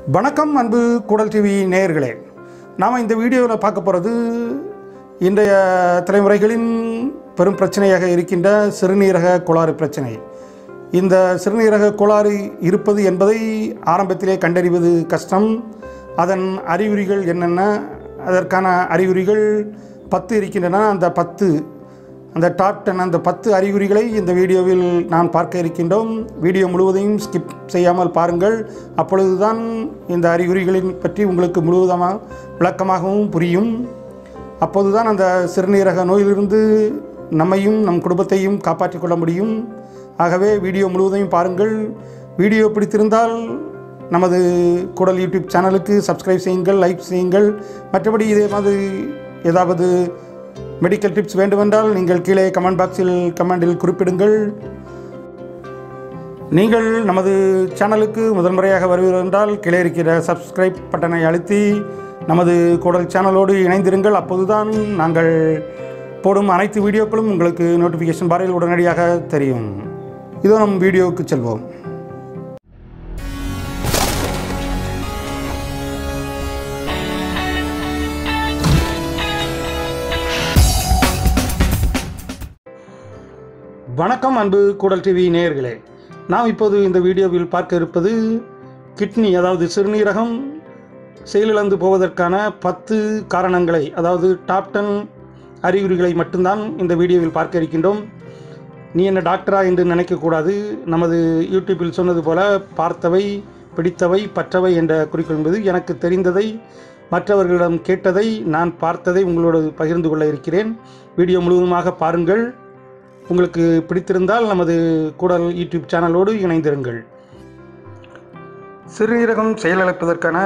வணக்கம் அன்பு கூடல் டிவி நேயர்களே, நாம் இந்த வீடியோவில் பார்க்க போகிறது இன்றைய தலைமுறைகளின் பெரும் பிரச்சனையாக இருக்கின்ற சிறுநீரக கோளாறு பிரச்சனை. இந்த சிறுநீரக கோளாறு இருப்பது என்பதை ஆரம்பத்திலே கண்டறிவது கஷ்டம். அதன் அறிகுறிகள் என்னென்ன? அதற்கான அறிகுறிகள் 10 இருக்கின்றன. அந்த டாப் 10 அந்த 10 அறிகுறிகளை இந்த வீடியோவில் நாம் பார்க்க இருக்கின்றோம். வீடியோ முழுவதையும் ஸ்கிப் செய்யாமல் பாருங்கள். அப்பொழுதுதான் இந்த அறிகுறிகளின் பற்றி உங்களுக்கு முழுவதுமாக விளக்கமாகவும் புரியும். அப்போதுதான் அந்த சிறுநீரக நோயிலிருந்து நம்மையும் நம் குடும்பத்தையும் காப்பாற்றிக் கொள்ள முடியும். ஆகவே வீடியோ முழுவதையும் பாருங்கள். வீடியோ பிடித்திருந்தால் நமது கூடல் யூடியூப் சேனலுக்கு சப்ஸ்கிரைப் செய்யுங்கள், லைக் செய்யுங்கள். மற்றபடி இதே மாதிரி ஏதாவது மெடிக்கல் டிப்ஸ் வேண்டுமென்றால் நீங்கள் கீழே கமெண்டில் குறிப்பிடுங்கள். நீங்கள் நமது சேனலுக்கு முதல் முறையாக வருவீர்கள் என்றால் கீழே இருக்கிற சப்ஸ்கிரைப் பட்டனை அழுத்தி நமது கூடல் சேனலோடு இணைந்திருங்கள். அப்போதுதான் நாங்கள் போடும் அனைத்து வீடியோக்களும் உங்களுக்கு நோட்டிஃபிகேஷன் பாரில் உடனடியாக தெரியும். இதோ நம் வீடியோவுக்கு செல்வோம். வணக்கம் அன்பு கூடல் டிவி நேயர்களே, நாம் இப்போது இந்த வீடியோவில் பார்க்க இருப்பது கிட்னி, அதாவது சிறுநீரகம் செயலிழந்து போவதற்கான 10 காரணங்களை, அதாவது டாப் 10 அறிகுறிகளை மட்டும்தான் இந்த வீடியோவில் பார்க்க இருக்கின்றோம். நீ என்ன டாக்டரா என்று நினைக்கக்கூடாது. நமது யூடியூப்பில் சொன்னது போல பார்த்தவை, பிடித்தவை, பற்றவை என்ற குறிக்கோள் என்பது எனக்கு தெரிந்ததை, மற்றவர்களிடம் கேட்டதை, நான் பார்த்ததை உங்களோடு பகிர்ந்து கொள்ள இருக்கிறேன். வீடியோ முழுவதுமாக பாருங்கள். உங்களுக்கு பிடித்திருந்தால் நமது கூடல் யூடியூப் சேனலோடு இணைந்திருங்கள். சிறுநீரகம் செயலிழப்பதற்கான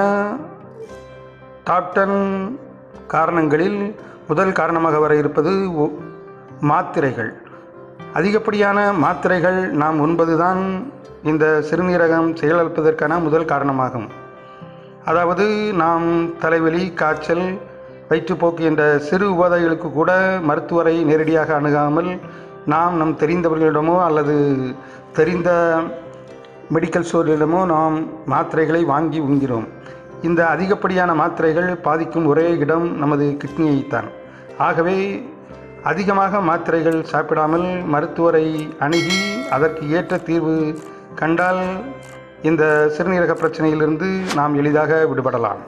டாப் 10 காரணங்களில் முதல் காரணமாக வர இருப்பது மாத்திரைகள். அதிகப்படியான மாத்திரைகள் நாம் உண்பதுதான் இந்த சிறுநீரகம் செயலிழப்பதற்கான முதல் காரணமாகும். அதாவது நாம் தலைவலி, காய்ச்சல், வயிற்றுப்போக்கு என்ற சிறு உபாதைகளுக்கு கூட மருத்துவரை நேரடியாக அணுகாமல் நாம் நம் தெரிந்தவர்களிடமோ அல்லது தெரிந்த மெடிக்கல் ஸ்டோரிடமோ நாம் மாத்திரைகளை வாங்கி உண்கிறோம். இந்த அதிகப்படியான மாத்திரைகள் பாதிக்கும் ஒரே இடம் நமது கிட்னியைத்தான். ஆகவே அதிகமாக மாத்திரைகள் சாப்பிடாமல் மருத்துவரை அணுகி அதற்கு ஏற்ற தீர்வு கண்டால் இந்த சிறுநீரக பிரச்சனையிலிருந்து நாம் எளிதாக விடுபடலாம்.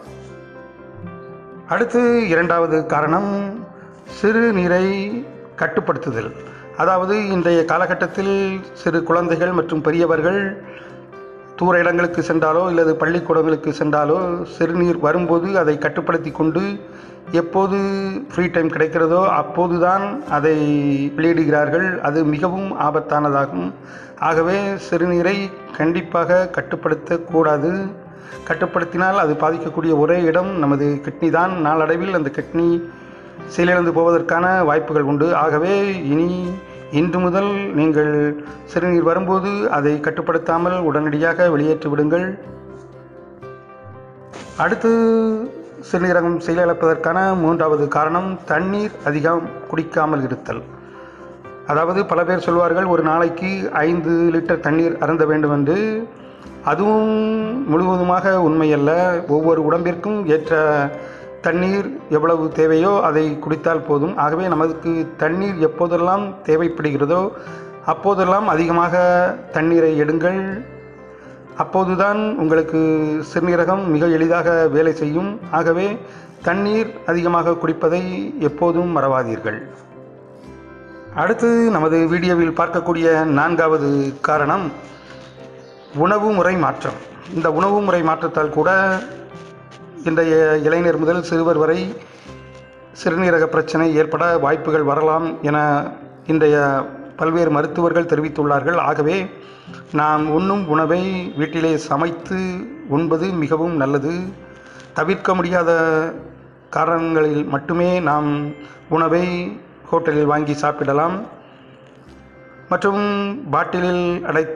அடுத்து இரண்டாவது காரணம் சிறுநீரை கட்டுப்படுத்துதல். அதாவது இன்றைய காலகட்டத்தில் சிறு குழந்தைகள் மற்றும் பெரியவர்கள் தூர இடங்களுக்கு சென்றாலோ அல்லது பள்ளிக்கூடங்களுக்கு சென்றாலோ சிறுநீர் வரும்போது அதை கட்டுப்படுத்தி கொண்டு எப்போது ஃப்ரீ டைம் கிடைக்கிறதோ அப்போதுதான் அதை வெளியிடுகிறார்கள். அது மிகவும் ஆபத்தானதாகும். ஆகவே சிறுநீரை கண்டிப்பாக கட்டுப்படுத்தக்கூடாது. கட்டுப்படுத்தினால் அது பாதிக்கக்கூடிய ஒரே இடம் நமது கிட்னி தான். நாளடைவில் அந்த கிட்னி செயலிழந்து போவதற்கான வாய்ப்புகள் உண்டு. ஆகவே இன்று முதல் நீங்கள் சிறுநீர் வரும்போது அதை கட்டுப்படுத்தாமல் உடனடியாக வெளியேற்றி விடுங்கள். அடுத்து சிறுநீரகம் செயலிழப்பதற்கான மூன்றாவது காரணம் தண்ணீர் அதிகம் குடிக்காமல் இருத்தல். அதாவது பல பேர் சொல்வார்கள் ஒரு நாளைக்கு 5 லிட்டர் தண்ணீர் அருந்த வேண்டும் என்று. அதுவும் முழுவதுமாக உண்மையல்ல. ஒவ்வொரு உடம்பிற்கும் ஏற்ற தண்ணீர் எவ்வளவு தேவையோ அதை குடித்தால் போதும். ஆகவே நமக்கு தண்ணீர் எப்போதெல்லாம் தேவைப்படுகிறதோ அப்போதெல்லாம் அதிகமாக தண்ணீரை எடுங்கள். அப்போதுதான் உங்களுக்கு சிறுநீரகம் மிக எளிதாக வேலை செய்யும். ஆகவே தண்ணீர் அதிகமாக குடிப்பதை எப்போதும் மறவாதீர்கள். அடுத்து நமது வீடியோவில் பார்க்கக்கூடிய 4வது காரணம் உணவு முறை மாற்றம். இந்த உணவு முறை மாற்றத்தால் கூட இன்றைய இளைஞர் முதல் சிறுவர் வரை சிறுநீரக பிரச்சனை ஏற்பட வாய்ப்புகள் வரலாம் என இன்றைய பல்வேறு மருத்துவர்கள் தெரிவித்துள்ளார்கள். ஆகவே நாம் உண்ணும் உணவை வீட்டிலே சமைத்து உண்பது மிகவும் நல்லது. தவிர்க்க முடியாத காரணங்களில் மட்டுமே நாம் உணவை ஹோட்டலில் வாங்கி சாப்பிடலாம். மற்றும் பாட்டிலில் அடைத்த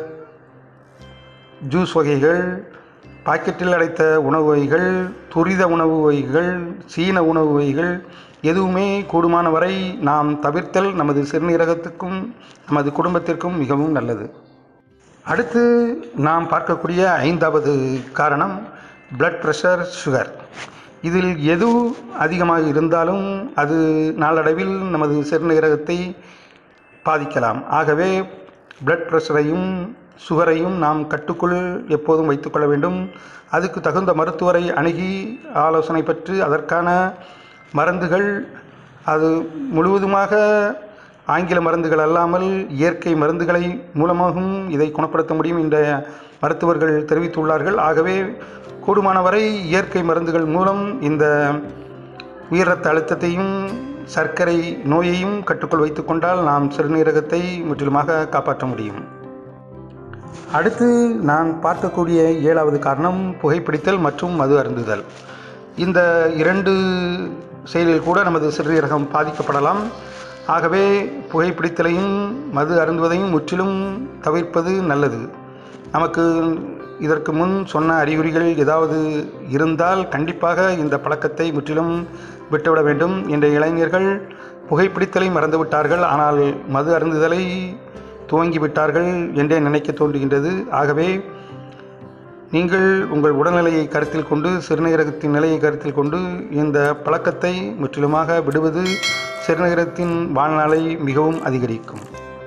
ஜூஸ் வகைகள், பாக்கெட்டில் அடைத்த உணவு வகைகள், துரித உணவு வகைகள், சீன உணவு வகைகள் எதுவுமே கூடுமான வரை நாம் தவிர்த்தல் நமது சிறுநீரகத்துக்கும் நமது குடும்பத்திற்கும் மிகவும் நல்லது. அடுத்து நாம் பார்க்கக்கூடிய 5வது காரணம் பிளட் ப்ரெஷர், சுகர். இதில் எது அதிகமாக இருந்தாலும் அது நாளடைவில் நமது சிறுநீரகத்தை பாதிக்கலாம். ஆகவே பிளட் ப்ரெஷரையும் சுகரையும் நாம் கட்டுக்குள் எப்போதும் வைத்துக்கொள்ள வேண்டும். அதுக்கு தகுந்த மருத்துவரை அணுகி ஆலோசனை பெற்று அதற்கான மருந்துகள், அது முழுவதுமாக ஆங்கில மருந்துகள் அல்லாமல் இயற்கை மருந்துகளை மூலமாகவும் இதை குணப்படுத்த முடியும் என்ற மருத்துவர்கள் தெரிவித்துள்ளார்கள். ஆகவே கூடுமானவரை இயற்கை மருந்துகள் மூலம் இந்த உயர் இரத்த அழுத்தத்தையும் சர்க்கரை நோயையும் கட்டுக்குள் வைத்து கொண்டால் நாம் சிறுநீரகத்தை முற்றிலுமாக காப்பாற்ற முடியும். அடுத்து நான் பார்க்கக்கூடிய 7வது காரணம் புகைப்பிடித்தல் மற்றும் மது அருந்துதல். இந்த 2 செயலில் கூட நமது சிறுநீரகம் பாதிக்கப்படலாம். ஆகவே புகைப்பிடித்தலையும் மது அருந்துவதையும் முற்றிலும் தவிர்ப்பது நல்லது. நமக்கு இதற்கு முன் சொன்ன அறிகுறிகள் ஏதாவது இருந்தால் கண்டிப்பாக இந்த பழக்கத்தை முற்றிலும் விட்டுவிட வேண்டும். இன்றைய இளைஞர்கள் புகைப்பிடித்தலை மறந்துவிட்டார்கள், ஆனால் மது அருந்துதலை துவங்கிவிட்டார்கள் என்றே நினைக்க தோன்றுகின்றது. ஆகவே நீங்கள் உங்கள் உடல்நிலையை கருத்தில் கொண்டு, சிறுநீரகத்தின் நிலையை கருத்தில் கொண்டு இந்த பழக்கத்தை முற்றிலுமாக விடுவது சிறுநீரகத்தின் வாழ்நாளை மிகவும் அதிகரிக்கும்.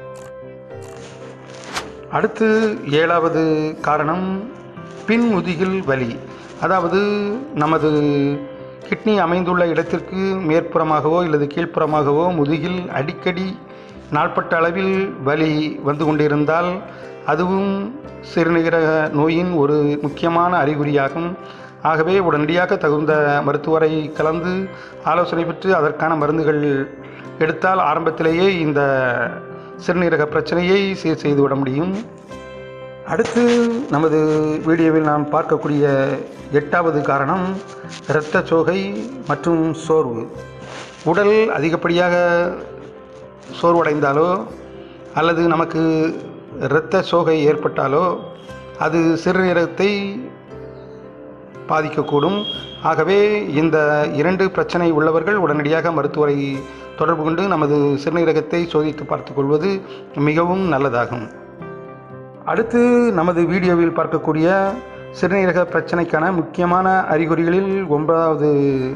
அடுத்து 7வது காரணம் பின்முதுகில் வலி. அதாவது நமது கிட்னி அமைந்துள்ள இடத்திற்கு மேற்புறமாகவோ அல்லது கீழ்ப்புறமாகவோ முதுகில் அடிக்கடி நாள்பட்ட அளவில் வலி வந்து கொண்டிருந்தால் அதுவும் சிறுநீரக நோயின் ஒரு முக்கியமான அறிகுறியாகும். ஆகவே உடனடியாக தகுந்த மருத்துவரை கலந்து ஆலோசனை பெற்று அதற்கான மருந்துகள் எடுத்தால் ஆரம்பத்திலேயே இந்த சிறுநீரக பிரச்சனையை சீர் செய்துவிட முடியும். அடுத்து நமது வீடியோவில் நாம் பார்க்கக்கூடிய 8வது காரணம் இரத்த சோகை மற்றும் சோர்வு. உடல் அதிகப்படியாக சோர்வடைந்தாலோ அல்லது நமக்கு இரத்த சோகை ஏற்பட்டாலோ அது சிறுநீரகத்தை பாதிக்கக்கூடும். ஆகவே இந்த 2 பிரச்சனை உள்ளவர்கள் உடனடியாக மருத்துவரை தொடர்பு கொண்டு நமது சிறுநீரகத்தை சோதித்து பார்த்துக் கொள்வது மிகவும் நல்லதாகும். அடுத்து நமது வீடியோவில் பார்க்கக்கூடிய சிறுநீரக பிரச்சனைக்கான முக்கியமான அறிகுறிகளில் 9வது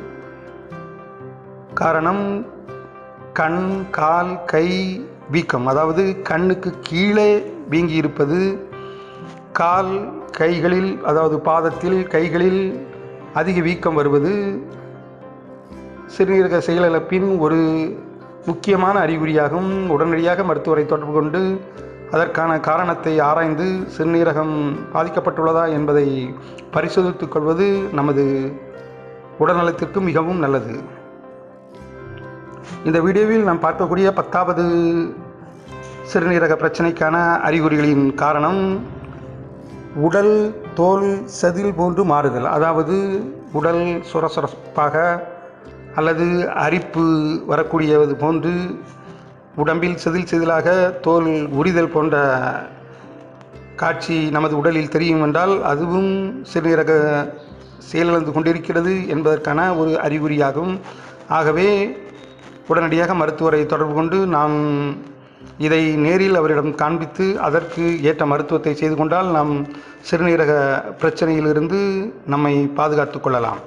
காரணம் கண், கால், கை வீக்கம். அதாவது கண்ணுக்கு கீழே வீங்கி இருப்பது, கால் கைகளில் அதாவது பாதத்தில் கைகளில் அதிக வீக்கம் வருவது சிறுநீரக செயலிழப்பின் ஒரு முக்கியமான அறிகுறியாகும். உடனடியாக மருத்துவரை தொடர்பு கொண்டு அதற்கான காரணத்தை ஆராய்ந்து சிறுநீரகம் பாதிக்கப்பட்டுள்ளதா என்பதை பரிசோதித்துக் கொள்வது நமது உடல்நலத்திற்கு மிகவும் நல்லது. இந்த வீடியோவில் நாம் பார்க்கக்கூடிய 10வது சிறுநீரக பிரச்சனைக்கான அறிகுறிகளின் காரணம் உடல் தோல் செதில் போன்று மாறுதல். அதாவது உடல் சுரசுரப்பாக அல்லது அரிப்பு வரக்கூடியது போன்று உடம்பில் செதில் செதிலாக தோல் உரிதல் போன்ற காட்சி நமது உடலில் தெரியும் என்றால் அதுவும் சிறுநீரக செயலிழந்து கொண்டிருக்கிறது என்பதற்கான ஒரு அறிகுறியாகும். ஆகவே உடனடியாக மருத்துவரை தொடர்பு கொண்டு நாம் இதை நேரில் அவரிடம் காண்பித்து அதற்கு ஏற்ற மருத்துவத்தை செய்து கொண்டால் நாம் சிறுநீரக பிரச்சனையிலிருந்து நம்மை பாதுகாத்து கொள்ளலாம்.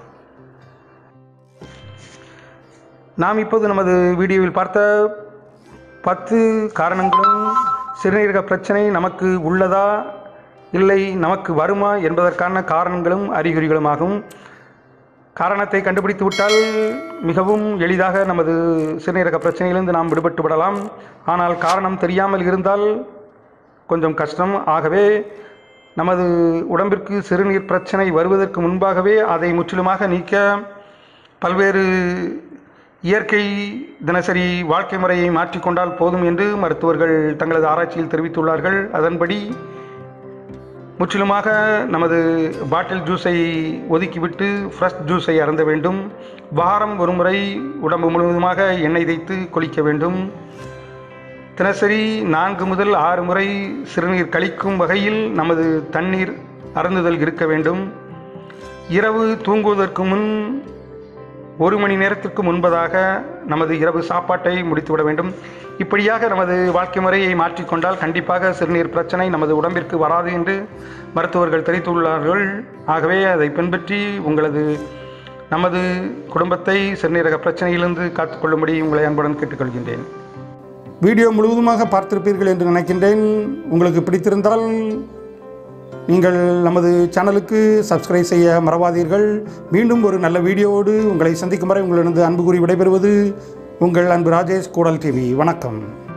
நாம் இப்போது நமது வீடியோவில் பார்த்த 10 காரணங்களும் சிறுநீரக பிரச்சனை நமக்கு உள்ளதா இல்லை நமக்கு வருமா என்பதற்கான காரணங்களும் அறிகுறிகளுமாகும். காரணத்தை கண்டுபிடித்து விட்டால் மிகவும் எளிதாக நமது சிறுநீரக பிரச்சனையிலிருந்து நாம் விடுபட்டு விடலாம். ஆனால் காரணம் தெரியாமல் இருந்தால் கொஞ்சம் கஷ்டம். ஆகவே நமது உடம்பிற்கு சிறுநீர் பிரச்சனை வருவதற்கு முன்பாகவே அதை முற்றிலுமாக நீக்க பல்வேறு இயற்கை தினசரி வாழ்க்கை முறையை மாற்றிக்கொண்டால் போதும் என்று மருத்துவர்கள் தங்களது ஆராய்ச்சியில் தெரிவித்துள்ளார்கள். அதன்படி முற்றிலுமாக நமது பாட்டில் ஜூஸை ஒதுக்கிவிட்டு ஃப்ரெஷ் ஜூஸை அருந்த வேண்டும். வாரம் ஒரு முறை உடம்பு முழுவதுமாக எண்ணெய் தேய்த்து குளிக்க வேண்டும். தினசரி 4 முதல் 6 முறை சிறுநீர் கழிக்கும் வகையில் நமது தண்ணீர் அருந்துதல் இருக்க வேண்டும். இரவு தூங்குவதற்கு முன் 1 மணி நேரத்திற்கு முன்பதாக நமது இரவு சாப்பாட்டை முடித்துவிட வேண்டும். இப்படியாக நமது வாழ்க்கை முறையை மாற்றிக்கொண்டால் கண்டிப்பாக சிறுநீர் பிரச்சனை நமது உடம்பிற்கு வராது என்று மருத்துவர்கள் தெரிவித்துள்ளார்கள். ஆகவே அதை பின்பற்றி நமது குடும்பத்தை சிறுநீரக பிரச்சனையிலிருந்து காத்துக்கொள்ளும்படி உங்களை அன்புடன் கேட்டுக்கொள்கின்றேன். வீடியோ முழுவதுமாக பார்த்திருப்பீர்கள் என்று நினைக்கின்றேன். உங்களுக்கு பிடித்திருந்தால் நீங்கள் நமது சேனலுக்கு சப்ஸ்கிரைப் செய்ய மறவாதீர்கள். மீண்டும் ஒரு நல்ல வீடியோவோடு உங்களை சந்திக்கும் வரை உங்களிடம் அன்பு கூறி விடைபெறுவது உங்கள் அன்பு ராஜேஷ், கூடல் டிவி. வணக்கம்.